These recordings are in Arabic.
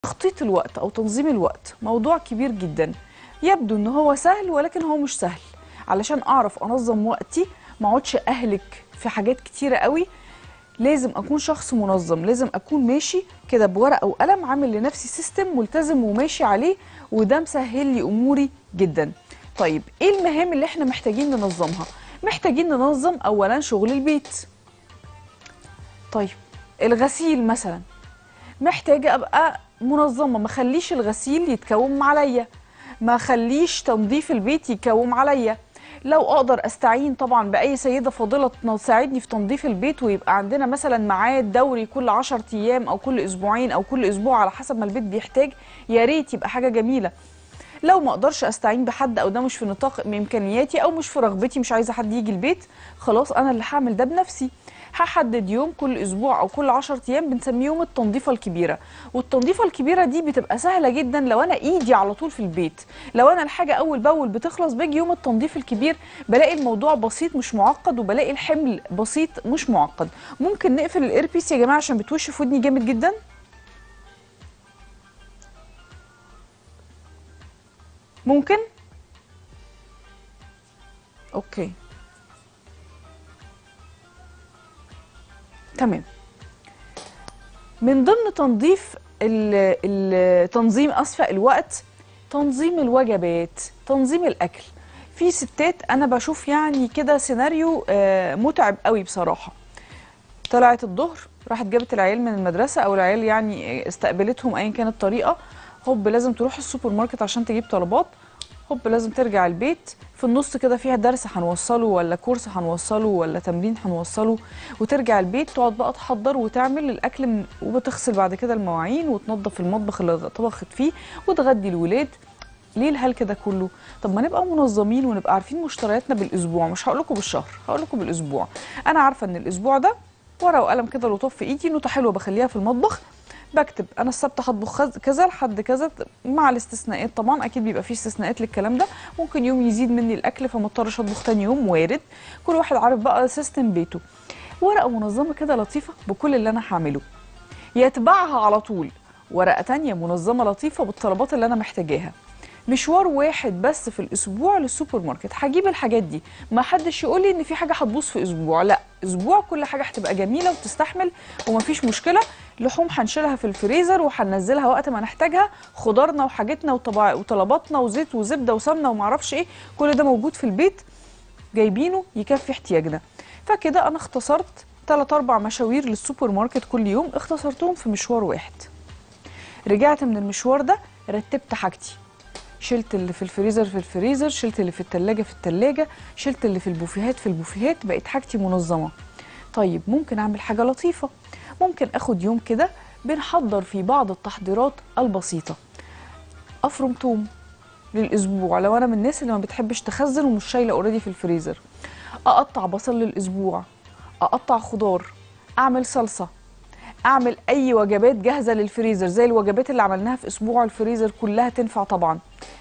تخطيط الوقت أو تنظيم الوقت موضوع كبير جدا. يبدو إن هو سهل ولكن هو مش سهل. علشان أعرف أنظم وقتي ما اقعدش أهلك في حاجات كتيرة قوي، لازم أكون شخص منظم، لازم أكون ماشي كده بورقة وقلم، عامل لنفسي سيستم ملتزم وماشي عليه، وده مسهل لي أموري جدا. طيب إيه المهام اللي إحنا محتاجين ننظمها؟ محتاجين ننظم أولا شغل البيت. طيب الغسيل مثلا محتاجة أبقى منظمة، ما خليش الغسيل يتكوم عليا، ما خليش تنظيف البيت يكوم عليا. لو أقدر أستعين طبعا بأي سيدة فاضلة تساعدني في تنظيف البيت، ويبقى عندنا مثلا ميعاد دوري كل 10 أيام أو كل أسبوعين أو كل أسبوع على حسب ما البيت بيحتاج، يا ريت يبقى حاجة جميلة. لو ما اقدرش استعين بحد او ده مش في نطاق امكانياتي او مش في رغبتي، مش عايزه حد يجي البيت، خلاص انا اللي هعمل ده بنفسي. هحدد يوم كل اسبوع او كل 10 ايام بنسميه يوم التنظيفه الكبيره، والتنظيفه الكبيره دي بتبقى سهله جدا لو انا ايدي على طول في البيت. لو انا الحاجه اول باول بتخلص، باجي يوم التنظيف الكبير بلاقي الموضوع بسيط مش معقد، وبلاقي الحمل بسيط مش معقد. ممكن نقفل الايربيس يا جماعه عشان بتوش في ودني جامد جدا. ممكن. اوكي تمام. من ضمن تنظيف تنظيم الوقت، تنظيم الوجبات، تنظيم الاكل. في ستات انا بشوف يعني كده سيناريو متعب قوي بصراحه. طلعت الظهر، راحت جابت العيال من المدرسه، او العيال يعني استقبلتهم ايا كانت الطريقه، هوب لازم تروح السوبر ماركت عشان تجيب طلبات، هوب لازم ترجع البيت، في النص كده فيها درس هنوصله ولا كورس هنوصله ولا تمرين هنوصله، وترجع البيت تقعد بقى تحضر وتعمل الاكل وبتغسل بعد كده المواعين وتنظف المطبخ اللي طبخت فيه وتغدي الولاد. ليه الهلك كده كله؟ طب ما نبقى منظمين ونبقى عارفين مشترياتنا بالاسبوع، مش هقول لكم بالشهر، هقول لكم بالاسبوع. انا عارفه ان الاسبوع ده ورقه وقلم كده لطاف في ايدي، نوته حلوه بخليها في المطبخ، بكتب انا السبت هطبخ كذا لحد كذا، مع الاستثناءات طبعا، اكيد بيبقى فيه استثناءات للكلام ده، ممكن يوم يزيد مني الاكل فما اضطرش اطبخ تاني يوم، وارد. كل واحد عارف بقى سيستم بيته. ورقه منظمه كده لطيفه بكل اللي انا هعمله، يتبعها على طول ورقه تانيه منظمه لطيفه بالطلبات اللي انا محتاجاها. مشوار واحد بس في الاسبوع للسوبر ماركت، هجيب الحاجات دي، ما حدش يقول لي ان في حاجه هتبوظ في اسبوع، لا، اسبوع كل حاجه هتبقى جميله وتستحمل ومفيش مشكله. لحوم هنشيلها في الفريزر وهننزلها وقت ما نحتاجها، خضارنا وحاجتنا وطلباتنا وزيت وزبده وسمنه ومعرفش ايه، كل ده موجود في البيت جايبينه يكفي احتياجنا. فكده انا اختصرت 3 4 مشاوير للسوبر ماركت كل يوم، اختصرتهم في مشوار واحد. رجعت من المشوار ده رتبت حاجتي، شلت اللي في الفريزر في الفريزر، شلت اللي في التلاجة في التلاجة، شلت اللي في البوفيهات في البوفيهات، بقت حاجتي منظمة. طيب ممكن أعمل حاجة لطيفة، ممكن أخد يوم كده بنحضر فيه بعض التحضيرات البسيطة. أفرم توم للأسبوع لو أنا من الناس اللي ما بتحبش تخزن ومش شايلة أوريدي في الفريزر، أقطع بصل للأسبوع، أقطع خضار، أعمل صلصة، أعمل أي وجبات جاهزة للفريزر زي الوجبات اللي عملناها في أسبوع الفريزر كلها تنفع طبعا.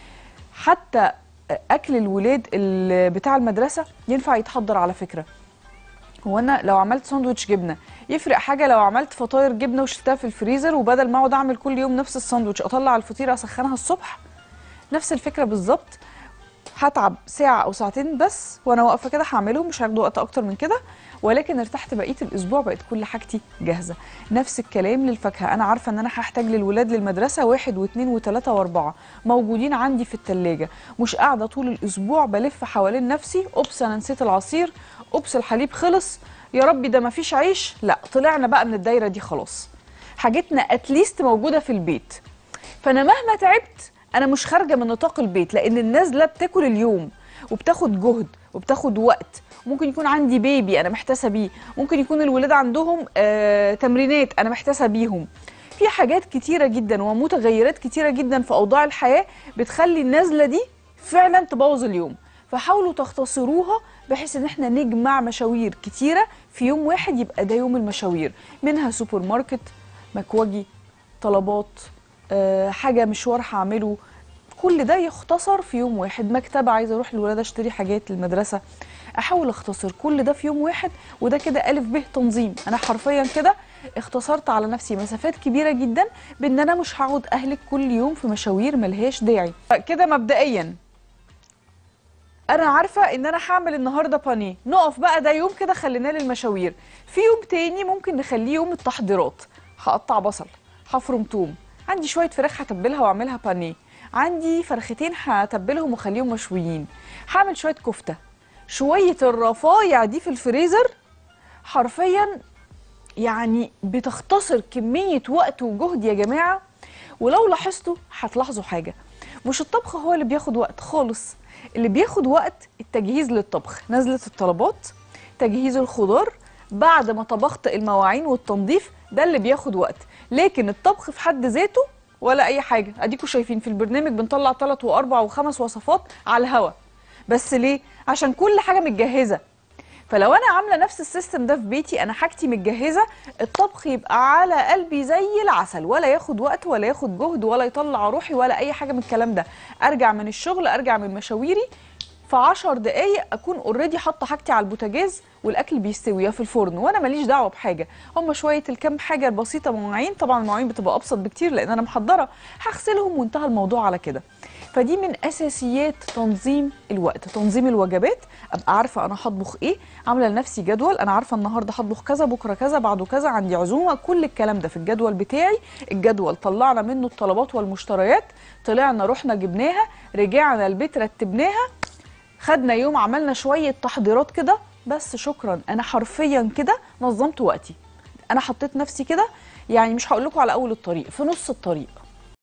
حتى اكل الولاد بتاع المدرسه ينفع يتحضر على فكره. هو انا لو عملت ساندوتش جبنه يفرق حاجه لو عملت فطاير جبنه وشلتها في الفريزر، وبدل ما اقعد اعمل كل يوم نفس الساندوتش اطلع الفطيره اسخنها الصبح؟ نفس الفكره بالظبط. هتعب ساعة أو ساعتين بس وأنا واقفة كده هعملهم، مش هياخدوا وقت أكتر من كده، ولكن ارتحت بقية الأسبوع، بقت كل حاجتي جاهزة. نفس الكلام للفاكهة، أنا عارفة إن أنا هحتاج للولاد للمدرسة 1 و2 و3 و4 موجودين عندي في التلاجة، مش قاعدة طول الأسبوع بلف حوالين نفسي، أوبس أنا نسيت العصير، أوبس الحليب خلص، يا ربي ده مفيش عيش. لا، طلعنا بقى من الدايرة دي خلاص، حاجتنا أتليست موجودة في البيت. فأنا مهما تعبت انا مش خارجه من نطاق البيت، لان النازله بتاكل اليوم وبتاخد جهد وبتاخد وقت. ممكن يكون عندي بيبي انا محتاسه بيه، ممكن يكون الولاد عندهم تمرينات انا محتاسه بيهم، في حاجات كتيره جدا ومتغيرات كتيره جدا في اوضاع الحياه بتخلي النازله دي فعلا تبوظ اليوم. فحاولوا تختصروها بحيث ان احنا نجمع مشاوير كتيره في يوم واحد، يبقى ده يوم المشاوير، منها سوبر ماركت، مكوجي، طلبات، حاجه مشوار هعمله، كل ده يختصر في يوم واحد. مكتبه عايزه اروح للولاد اشتري حاجات للمدرسه، احاول اختصر كل ده في يوم واحد، وده كده الف ب تنظيم. انا حرفيا كده اختصرت على نفسي مسافات كبيره جدا، بان انا مش هقعد اهلك كل يوم في مشاوير ملهاش داعي. كده مبدئيا انا عارفه ان انا هعمل النهارده بانيه، نقف بقى ده يوم كده خليناه للمشاوير. في يوم تاني ممكن نخليه يوم التحضيرات، هقطع بصل، هفرم توم، عندي شويه فراخ هتبلها واعملها بانيه، عندي فرختين هتبلهم واخليهم مشويين، هعمل شويه كفته، شويه الرفايع دي في الفريزر. حرفيا يعني بتختصر كميه وقت وجهد يا جماعه. ولو لاحظتوا هتلاحظوا حاجه، مش الطبخ هو اللي بياخد وقت خالص، اللي بياخد وقت التجهيز للطبخ، نزلة الطلبات، تجهيز الخضار، بعد ما طبخت المواعين والتنظيف، ده اللي بياخد وقت. لكن الطبخ في حد ذاته ولا اي حاجه. اديكوا شايفين في البرنامج بنطلع 3 و4 و5 وصفات على الهوا، بس ليه؟ عشان كل حاجه متجهزه. فلو انا عامله نفس السيستم ده في بيتي، انا حاجتي متجهزه، الطبخ يبقى على قلبي زي العسل، ولا ياخد وقت ولا ياخد جهد ولا يطلع روحي ولا اي حاجه من الكلام ده. ارجع من الشغل، ارجع من مشاويري، في 10 دقايق اكون اوريدي حاطه حاجتي على البوتاجاز والاكل بيستوي يا في الفرن، وانا ماليش دعوه بحاجه. هم شويه الكام حاجه البسيطه، مواعين، طبعا المواعين بتبقى ابسط بكتير لان انا محضره، هغسلهم وانتهى الموضوع على كده. فدي من اساسيات تنظيم الوقت، تنظيم الوجبات. ابقى عارفه انا هطبخ ايه، عامله لنفسي جدول، انا عارفه النهارده هطبخ كذا، بكره كذا، بعده كذا، عندي عزومه، كل الكلام ده في الجدول بتاعي. الجدول طلعنا منه الطلبات والمشتريات، طلعنا رحنا جبناها، رجعنا البيت رتبناها، خدنا يوم عملنا شويه تحضيرات كده، بس شكرا. انا حرفيا كده نظمت وقتي، انا حطيت نفسي كده، يعني مش هقول لكم على اول الطريق، في نص الطريق.